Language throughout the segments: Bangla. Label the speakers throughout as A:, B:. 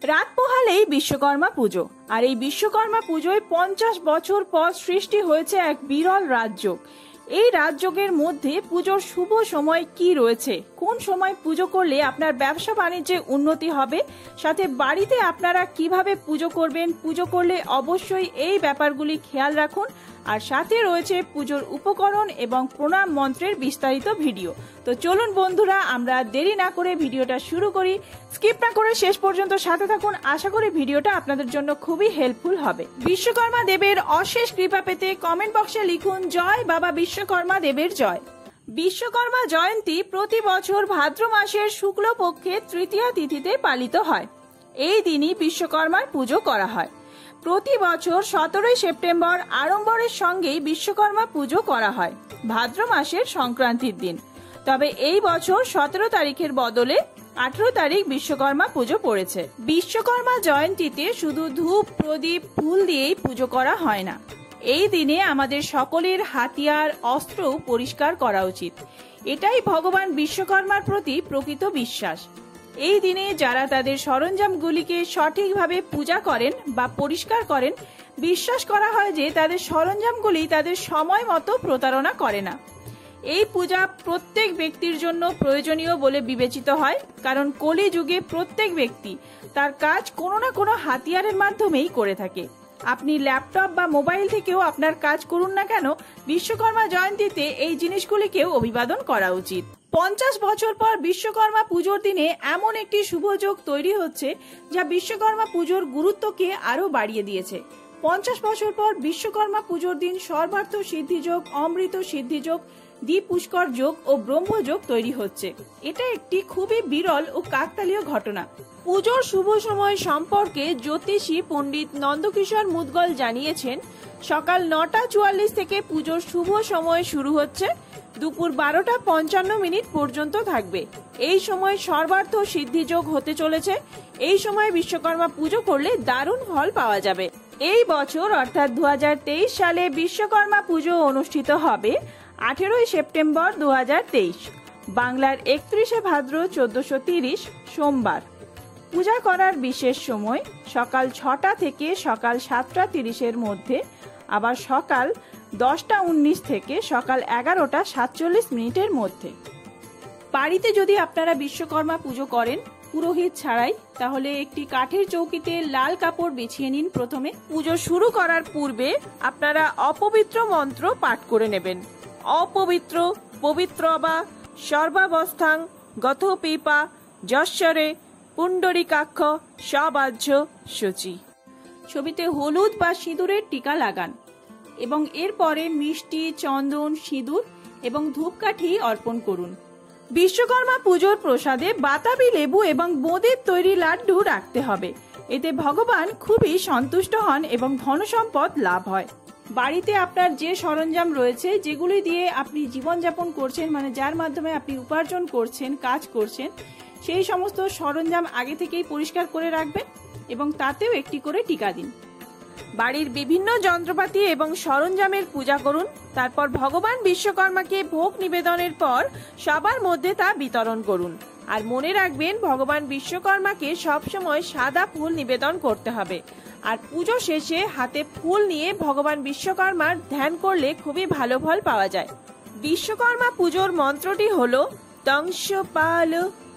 A: রাত পোহালেই বিশ্বকর্মা পুজো, আর এই বিশ্বকর্মা পুজোয় 50 বছর পর সৃষ্টি হয়েছে এক বিরল রাজযোগ। এই রাজযোগের মধ্যে পুজোর শুভ সময় কি রয়েছে, কোন সময় পুজো করলে আপনার ব্যবসা বাণিজ্যে উন্নতি হবে, সাথে বাড়িতে আপনারা কিভাবে পুজো করবেন, পুজো করলে অবশ্যই এই ব্যাপারগুলি খেয়াল রাখুন। আর সাথে রয়েছে পুজোর উপকরণ এবং প্রণাম মন্ত্রের বিস্তারিত ভিডিও। তো চলুন বন্ধুরা, আমরা দেরি না করে ভিডিওটা শুরু করি। স্কিপ না করে শেষ পর্যন্ত সাথে থাকুন, আশা করি ভিডিওটা আপনাদের জন্য খুবই হেল্পফুল হবে। বিশ্বকর্মা দেবের অশেষ কৃপা পেতে কমেন্ট বক্সে লিখুন জয় বাবা বিশ্বকর্মা দেবের জয়। বিশ্বকর্মা জয়ন্তী প্রতি বছর ভাদ্র মাসের শুক্লপক্ষের তৃতীয়া তিথিতে পালিত হয়। এই দিনই বিশ্বকর্মার পুজো করা হয়। প্রতি বছর 17 সেপ্টেম্বর আড়ম্বরের সঙ্গেই বিশ্বকর্মা পুজো করা হয় ভাদ্র মাসের সংক্রান্তির দিন। তবে এই বছর 17 তারিখের বদলে 18 তারিখ বিশ্বকর্মা পুজো পড়েছে। বিশ্বকর্মা জয়ন্তীতে শুধু ধূপ, প্রদীপ, ফুল দিয়েই পুজো করা হয় না। এই দিনে আমাদের সকলের হাতিয়ার, অস্ত্র পরিষ্কার করা উচিত। এটাই ভগবান বিশ্বকর্মার প্রতি প্রকৃত বিশ্বাস। এই দিনে যারা তাদের সরঞ্জামগুলিকে সঠিকভাবে পূজা করেন বা পরিষ্কার করেন, বিশ্বাস করা হয় যে তাদের সরঞ্জামগুলি তাদের সময় মতো প্রতারণা করে না। এই পূজা প্রত্যেক ব্যক্তির জন্য প্রয়োজনীয় বলে বিবেচিত হয়, কারণ কলি যুগে প্রত্যেক ব্যক্তি তার কাজ কোনো না কোনো হাতিয়ারের মাধ্যমেই করে থাকে। আপনি ল্যাপটপ বা মোবাইল থেকেও আপনার কাজ করুন না কেন, বিশ্বকর্মা জয়ন্তীতে এই জিনিসগুলিকেও অভিবাদন করা উচিত। 50 বছর পর বিশ্বকর্মা পুজোর দিনে এমন একটি শুভযোগ তৈরি হচ্ছে যা বিশ্বকর্মা পুজোর গুরুত্বকে আরো বাড়িয়ে দিয়েছে। 50 বছর পর বিশ্বকর্মা পুজোর দিন সর্বার্থ সিদ্ধিযোগ, অমৃত সিদ্ধিযোগ, দ্বীপ পুষ্কর যোগ ও ব্রহ্মযোগ তৈরি হচ্ছে। এটা একটি খুবই বিরল ও কাকতালীয় ঘটনা। পুজোর শুভ সময় সম্পর্কে জ্যোতিষী পণ্ডিত নন্দকিশোর মুদগল জানিয়েছেন, সকাল 9:44 থেকে পুজোর শুভ সময় শুরু হচ্ছে, দুপুর 12:55 পর্যন্ত থাকবে। এই সময় সর্বার্থ সিদ্ধিযোগ হতে চলেছে। এই সময় বিশ্বকর্মা পুজো করলে দারুণ ফল পাওয়া যাবে। এই বছর অর্থাৎ 2023 সালে বিশ্বকর্মা পুজো অনুষ্ঠিত হবে 18 সেপ্টেম্বর 2023, বাংলার 31 ভাদ্র 1430 সোমবার। পূজা করার বিশেষ সময় সকাল 6টা থেকে সকাল 7:30 মধ্যে, আবার সকাল 10:19 থেকে সকাল 11:47 মধ্যে। বাড়িতে যদি আপনারা বিশ্বকর্মা পুজো করেন পুরোহিত ছাড়াই, তাহলে একটি কাঠের চৌকিতে লাল কাপড় বিছিয়ে নিন। প্রথমে পুজো শুরু করার পূর্বে আপনারা অপবিত্র মন্ত্র পাঠ করে নেবেন। অপবিত্র পবিত্র বা সর্বাবস্থাং গত পিপা যশ্বরে পুণ্ডরিকাক্ষ সবাহ্য শুচি। ছবিতে হলুদ বা সিঁদুরের টিকা লাগান এবং এরপরে মিষ্টি, চন্দন, সিঁদুর এবং ধূপকাঠি অর্পণ করুন। বিশ্বকর্মা পুজোর প্রসাদে বাতাবি লেবু এবং বোঁদের তৈরি লাড্ডু রাখতে হবে। এতে ভগবান খুবই সন্তুষ্ট হন এবং ধনসম্পদ লাভ হয়। বাড়িতে আপনার যে সরঞ্জাম রয়েছে, যেগুলি দিয়ে আপনি জীবনযাপন করছেন, মানে যার মাধ্যমে আপনি উপার্জন করছেন, কাজ করছেন, সেই সমস্ত সরঞ্জাম আগে থেকেই পরিষ্কার করে রাখবেন এবং তাতেও একটি করে টিকা দিন। বাড়ির বিভিন্ন যন্ত্রপাতি এবং সরঞ্জামের পূজা করুন। তারপর ভগবান বিশ্বকর্মাকে ভোগ নিবেদনের পর সবার মধ্যে তা বিতরণ করুন। আর মনে রাখবেন, ভগবান বিশ্বকর্মাকে সবসময় সাদা ফুল নিবেদন করতে হবে। আর পুজো শেষে হাতে ফুল নিয়ে ভগবান বিশ্বকর্মার ধ্যান করলে খুবই ভালো ফল পাওয়া যায়। বিশ্বকর্মা পুজোর মন্ত্রটি হলো দংশপাল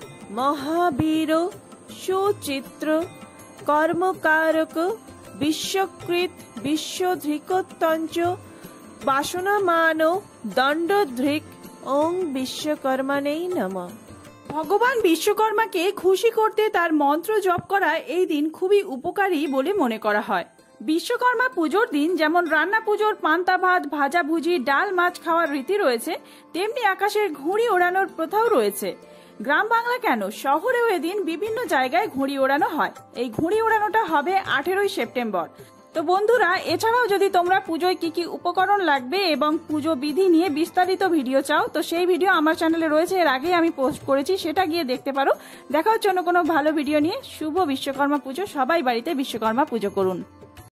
A: মহাবীর সুচিত্র কর্মকারক বিশ্বকৃত বিশ্বধৃকতঞ্চ বাসনামান দণ্ডধৃক ওং বিশ্বকর্মানেই নমঃ। ভগবান বিশ্বকর্মাকে খুশি করতে তার মন্ত্র জপ করা এই দিন খুবই উপকারী বলে মনে করা হয়। বিশ্বকর্মা পুজোর দিন যেমন রান্না পুজোর পান্তা ভাত, ভাজাভুজি, ডাল, মাছ খাওয়ার রীতি রয়েছে, তেমনি আকাশের ঘুড়ি ওড়ানোর প্রথাও রয়েছে। গ্রাম বাংলা কেন, শহরেও এদিন বিভিন্ন জায়গায় ঘুড়ি ওড়ানো হয়। এই ঘুড়ি ওড়ানোটা হবে 18 সেপ্টেম্বর। তো বন্ধুরা, এছাড়াও যদি তোমরা পুজোয় কি কি উপকরণ লাগবে এবং পুজো বিধি নিয়ে বিস্তারিত ভিডিও চাও, তো সেই ভিডিও আমার চ্যানেলে রয়েছে, এর আগে আমি পোস্ট করেছি, সেটা গিয়ে দেখতে পারো। দেখা হচ্ছে অন্য কোনো ভালো ভিডিও নিয়ে। শুভ বিশ্বকর্মা পুজো। সবাই বাড়িতে বিশ্বকর্মা পুজো করুন।